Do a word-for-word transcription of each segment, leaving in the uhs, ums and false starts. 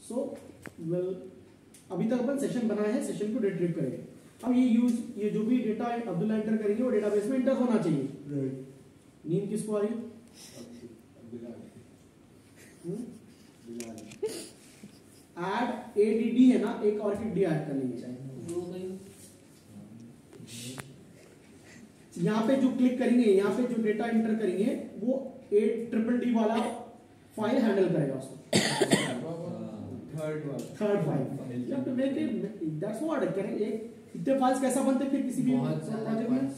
So well अभी तक अपन session बनाए हैं, सेशन को रिट्रीव करेंगे। अब ये यूज ये जो भी डेटा अब्दुल्ला एंटर करेंगे वो डेटाबेस में एंटर होना चाहिए। राइट। नींद किसको आ रही है? ऐड एडीडी है ना, एक और की डी ऐड करनी है। यहाँ पे जो क्लिक करेंगे, यहाँ पे जो डेटा एंटर करेंगे वो एट ट्रिपल डी वाला फाइल हैंडल करेगा उसको। थर्ड वाला third file you have to make it, that's what करेंगे। एक इतने फाइल्स कैसा बनते हैं फिर किसी भी प्रोजेक्ट में?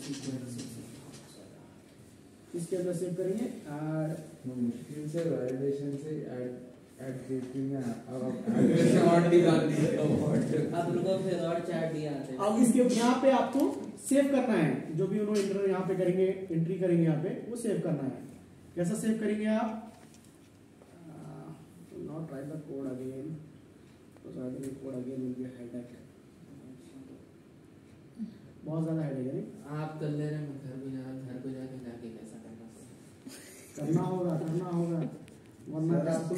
इसके अंदर सेव करेंगे ऐड मुश्किल से वैलिडेशन से ऐड ऐड गेटवे में अब ऐड और निकाल दिए। अब रुको फिर और चैट दिया आते हैं। अब इसके यहाँ पे आपको सेव करना है, जो भी उन्होंने एंटर यहाँ पे करेंगे, एंट्री करेंगे यहाँ पे, वो सेव करना है। कैसा सेव करेंगे आप? Not write the code again, code again will be headache, बहुत ज्यादा हेडेक है। आप कर ले रहे हैं, घर भी जा घर पे जाके जाके कैसा करना करना होगा करना होगा वरना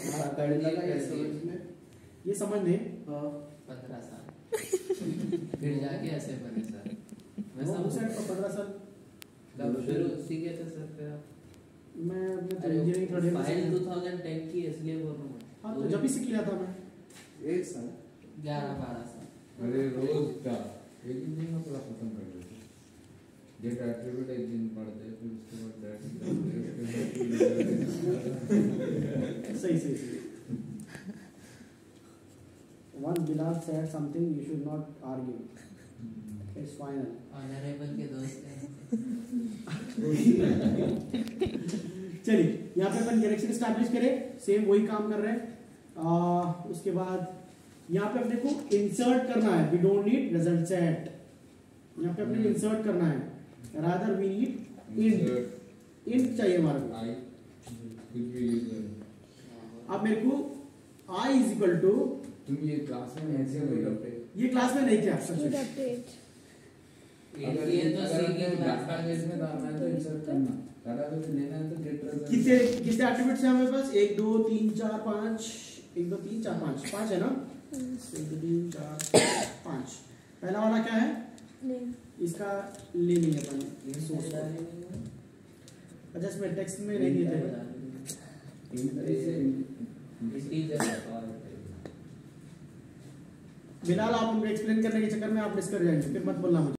ये समझ नहीं पंद्रह साल फिर जाके ऐसे बने सर। वैसा पंद्रह साल कब शुरू सीखे थे सर फिर आप? मैं अपने तो इंजीनियरिंग थर्ड ईयर फाइल दो हज़ार दस की इसलिए बोल रहा हूँ। हाँ तो जब ही सीख लिया था मैं, एक साल ग्यारह बारह साल। अरे रोज का एक ही दिन में पूरा खत्म कर देते। डेटा एट्रीब्यूट एक दिन पढ़ते फिर उसके बाद सही सही सही। One Bilal said something you should not argue. It's final. Honourable के दोस्त हैं। चलिए यहाँ पे अपन डायरेक्शन एस्टैब्लिश करें, सेम वही काम कर रहे हैं। आ, उसके बाद यहाँ पे अपने को इंसर्ट करना है, we don't need result set. यहाँ पे अपने को इंसर्ट करना है, rather we need int. Int चाहिए हमारे को। अब मेरे को i इज इक्वल टू, तुम ये क्लास में ऐसे हो ये क्लास में नहीं किया सच में। अगर ये तो सी के डेटाबेस में डालना है तो इंसर्ट करना, डेटाबेस में लेना है तो गेट रिजल्ट। कितने कितने एट्रिब्यूट्स हैं हमारे पास? एक दो तीन चार पाँच, एक दो तीन चार पाँच, पाँच है ना? एक दो तीन चार पाँच। पहला वाला क्या है? इसका ले नहीं है अपन सोर्स। अच्छा इसमें टेक्स्ट में ले लिए थे। बिलाल आप उनको एक्सप्लेन करने के चक्कर में आप मिस कर जाएंगे, फिर मत बोलना मुझे।